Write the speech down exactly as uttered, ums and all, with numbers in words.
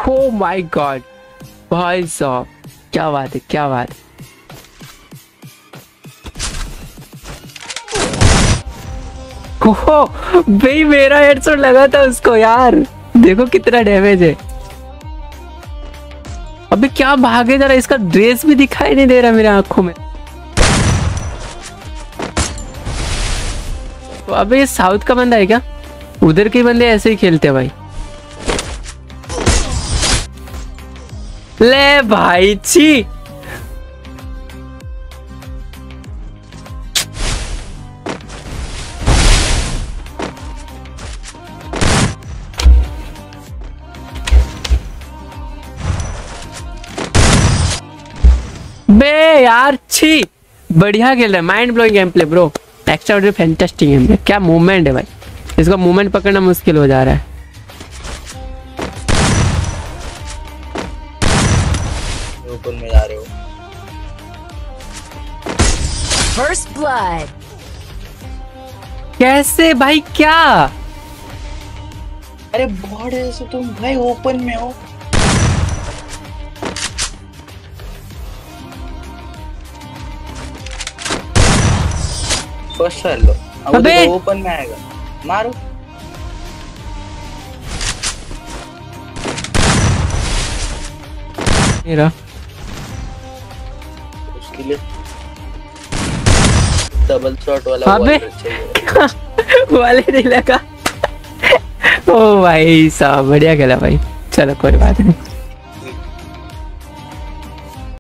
Oh my God भाई साहब, क्या बात है, क्या बात है। ओहो भाई मेरा हेडशॉट लगा था उसको यार, देखो कितना डैमेज है। अबे क्या भागे जरा, इसका ड्रेस भी दिखाई नहीं दे रहा मेरे आंखों में। तो अबे ये साउथ का बंदा है क्या? उधर के बंदे ऐसे ही खेलते हैं भाई। ले भाई छी, बे यार छी। बढ़िया खेल रहा है, mind blowing game play bro, extraordinary fantastic game play. क्या मूवमेंट है भाई, इसका मूवमेंट पकड़ना मुश्किल हो जा रहा है। ऊपर में जा रहे हो। First blood. कैसे भाई, क्या? अरे बॉड है सो तुम भाई ओपन में हो। फर्स्ट कर लो, अब अबे तो ओपन में आएगा, मारो। मेरा उसके लिए डबल शॉट वाला अबे चाहिए। वाले नहीं लगा। ओ भाई साहब बढ़िया खेला भाई, चलो कोई बात नहीं।